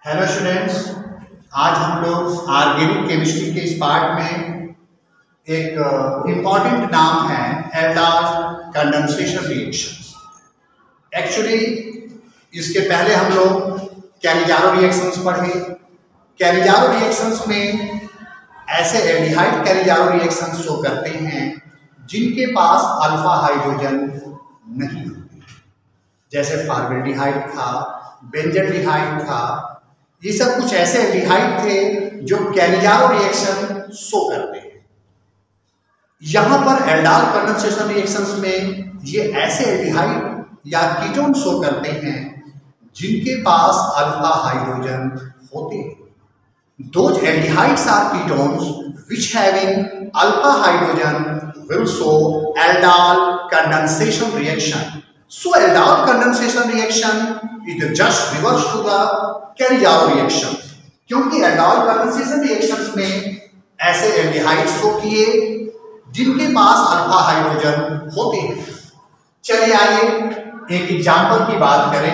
Hello students, आज हम लोग ऑर्गेनिक केमिस्ट्री के इस पार्ट में एक इम्पॉर्टेंट नाम है एल्डाल कंडेंसेशन रिएक्शंस। एक्चुअली इसके पहले हम लोग कैलिजारो रिएक्शंस पढ़े। कैलिजारो रिएक्शंस में ऐसे एल्डिहाइड कैलिजारो रिएक्शंस शो करते हैं जिनके पास अल्फा हाइड्रोजन नहीं होते, जैसे फॉर्मेल्डिहाइड था, बेंजल्डिहाइड था। ये सब कुछ ऐसे एल्डिहाइड थे जो कैलिजारो रिएक्शन शो करते हैं। यहां पर एल्डाल कंडेंसेशन रिएक्शंस में ये ऐसे एल्डिहाइड या कीटोन शो करते हैं जिनके पास अल्फा हाइड्रोजन होते हैं। Those aldehydes are ketones which having alpha hydrogen will show aldol condensation reaction. So aldol condensation reaction is just reverse to the Cannizzaro reaction, क्योंकि एल्डाल कंडेंसेशन रिएक्शंस में ऐसे aldehydes show किए जिनके पास alpha hydrogen होते हैं। चलिए आइए एक एग्जांपल की बात करें।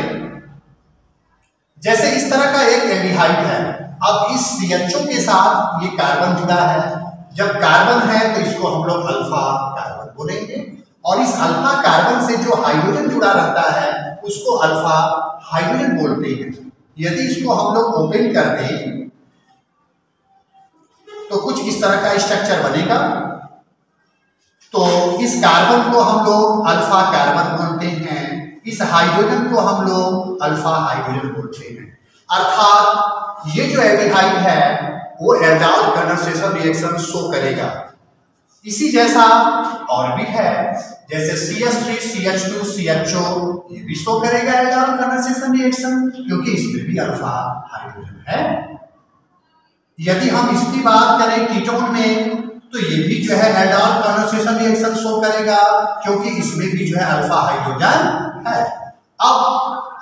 जैसे इस तरह का एक एल्डिहाइड है, अब इस CHO के साथ ये कार्बन जुड़ा है। जब कार्बन है तो इसको हम लोग अल्फा कार्बन बोलेंगे, और इस अल्फा कार्बन से जो हाइड्रोजन जुड़ा रहता है उसको अल्फा हाइड्रोजन बोलते हैं। यदि इसको हम लोग ओपन कर दें तो कुछ इस तरह का स्ट्रक्चर बनेगा। तो इस कार्बन को हम लोग अल्फा कार्बन बोलते हैं, इस हाइड्रोजन को हम लोग अल्फा हाइड्रोजन बोलते हैं। अर्थात ये जो एल्डिहाइड है वो एल्डाल कंडेंसेशन रिएक्शन शो करेगा। इसी जैसा और भी है, जैसे CH3 CH2 CHO, ये भी शो करेगा एल्डाल कंडेंसेशन रिएक्शन, क्योंकि इसमें भी अल्फा हाइड्रोजन है। यदि हम इसकी बात करें कीटोन में, तो ये भी जो है एल्डाल कंडेंसेशन रिएक्शन शो करेगा, क्योंकि इसमें भी जो है अल्फा हाइड्रोजन है। अब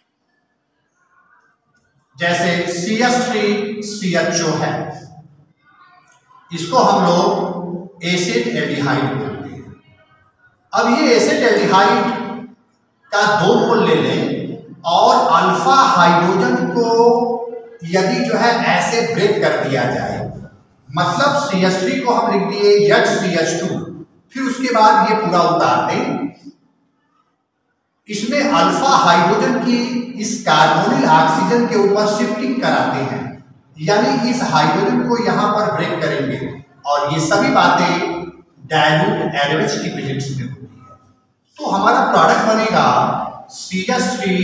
जैसे CH3 CHO है, इसको हम लोग एसिड एल्डिहाइड बोलते हैं। अब ये एसिड एल्डिहाइड का 2 मोल ले लें और अल्फा हाइड्रोजन को यदि जो है ऐसे ब्रेक कर दिया जाए, मतलब CH3 को हम लिख दिए HCH2, फिर उसके बाद ये पूरा उतार दें, इसमें अल्फा हाइड्रोजन की इस कार्बोनिल ऑक्सीजन के ऊपर शिफ्टिंग कराते हैं, यानी इस हाइड्रोजन को यहां पर ब्रेक करेंगे और ये सभी बातें डाइल्यूट NaOH की प्रेजेंस में होती है। तो हमारा प्रोडक्ट बनेगा CH3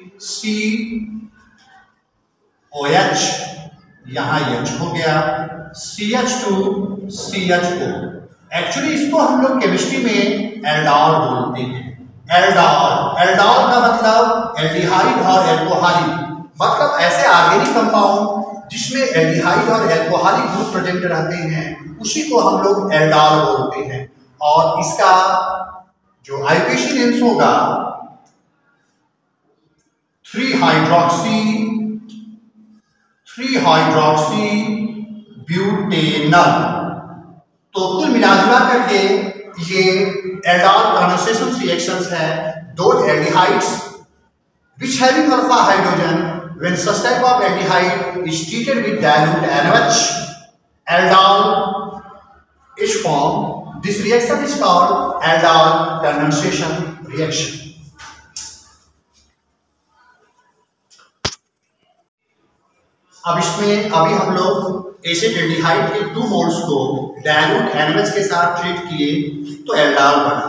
COH, यहां H हो गया, CH2 CHO। एक्चुअली इसको हम लोग केमिस्ट्री में एल्डाल बोलते हैं। एल्डाल का मतलब एल्डिहाइड और एल्कोहलिक, मतलब ऐसे ऑर्गेनिक कंपाउंड जिसमें एल्डिहाइड और एल्कोहलिक ग्रुप प्रेजेंट रहते हैं, उसी को हम लोग एल्डाल बोलते हैं। और इसका जो आईयूपीएसी नेम्स होगा 3-हाइड्रोक्सी ब्यूटेनल। तो कुल मिलाजुला करके ये एल्डाल कंडेंसेशन रिएक्शंस है। Those aldehydes which having alpha hydrogen, when such type of aldehyde is treated with dilute NaOH, aldol is formed. This reaction is called aldol condensation reaction. अब इसमें अभी हम लोग एसिड एल्डिहाइड के 2 moles को dilute NaOH के साथ treat किए तो एल्डाल बना।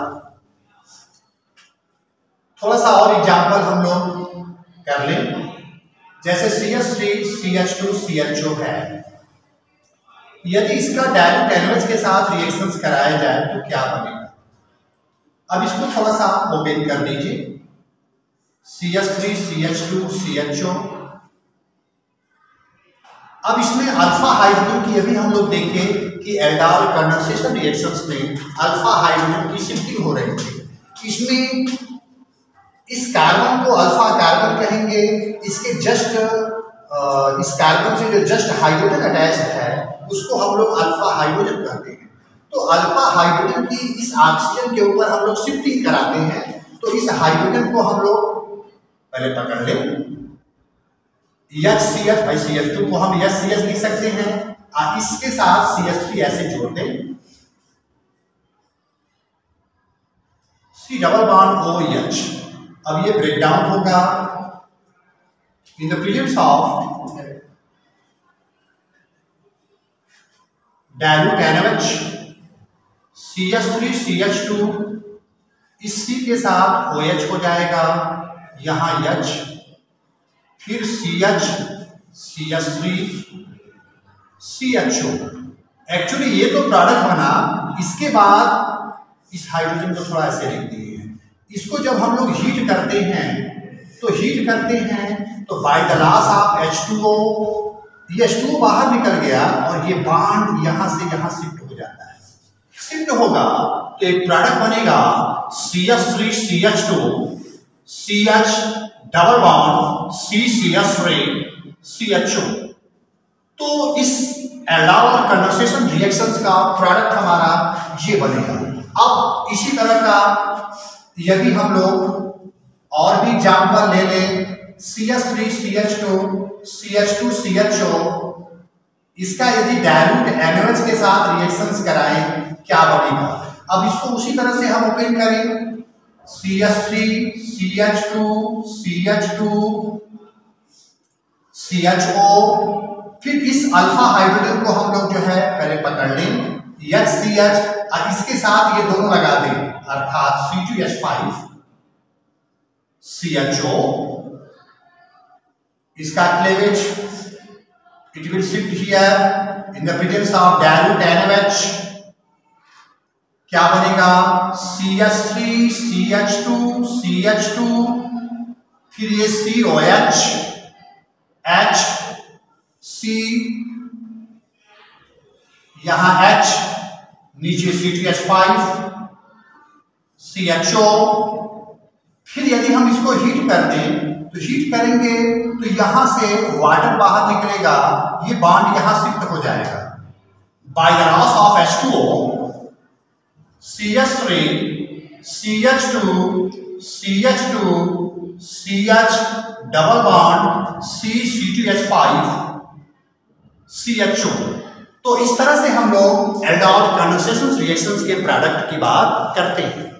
थोड़ा सा और एग्जांपल हम लोग कर लें। जैसे CH3 CH2 CHO है, यदि इसका डाइल्यूट NaOH के साथ रिएक्शंस कराया जाए तो क्या बनेगा। अब इसको थोड़ा सा ओपन कर दीजिए। CH3 CH2 CHO। अब इसमें अल्फा हाइड्रोजन की यदि हम लोग देखें कि एल्डाल कंडेंसेशन रिएक्शंस में अल्फा हाइड्रोजन की शिफ्टिंग हो रही है। इसमें इस कार्बन को अल्फा कार्बन कहेंगे, इसके जस्ट इस कार्बन से जो जस्ट हाइड्रोजन अटैच है उसको हम लोग अल्फा हाइड्रोजन कहते हैं। तो अल्फा हाइड्रोजन की इस ऑक्सीजन के ऊपर हम लोग शिफ्टिंग कराते हैं। तो इस हाइड्रोजन को हम लोग पहले पकड़ लें, HCH भाई CH2 को हम HCH लिख सकते हैं और इसके साथ CH3 ऐसे जोड़ दें, C डबल बॉन्ड OH। अब ये ब्रेक डाउन होगा in the presence of dilute NaOH, CH3 CH2, इस C के साथ OH हो जाएगा, यहां H, फिर CH CH3 CHO। एक्चुअली ये तो प्रोडक्ट बना, इसके बाद इस हाइड्रोजन को थोड़ा ऐसे लिख दिए हैं। इसको जब हम लोग हीट करते हैं तो bye the loss of H2O, ये H2O बाहर निकल गया और ये बॉन्ड यहां से यहां शिफ्ट हो जाता है। शिफ्ट होगा तो एक प्रोडक्ट बनेगा CH3 CH2 CH double bond CCH3 CHO। तो इस एल्डाल कंडेंसेशन रिएक्शंस का प्रोडक्ट हमारा ये बनेगा। अब इसी तरह का यदि हम लोग और भी एग्जाम्पल ले लें, CH3 CH2 CH2 CHO, इसका यदि डाइल्यूट NaOH के साथ रिएक्शंस कराएं क्या बनेगा। अब इसको उसी तरह से हम ओपन करें, CH3 CH2 CH2 CHO, फिर इस अल्फा हाइड्रोजन को हम लोग जो है पहले पकड़ लें, HCH, और इसके साथ ये दोनों लगा दें, अर्थात C2H5 CHO। इसका cleavage it will shift here in the presence of dilute NaOH, क्या बनेगा CH3 CH2 CH2, फिर ये COH H C, यहां H, नीचे C2H5 CHO। फिर यदि हम इसको हीट कर दें तो हीट करेंगे तो यहां से वाटर बाहर निकलेगा, ये बॉन्ड यहां शिफ्ट हो जाएगा। By the loss of H2O, CH3 CH2 CH2 CH double bond C2H5 CHO। तो इस तरह से हम लोग एल्डाल कंडेंसेशन रिएक्शंस के प्रोडक्ट की बात करते हैं।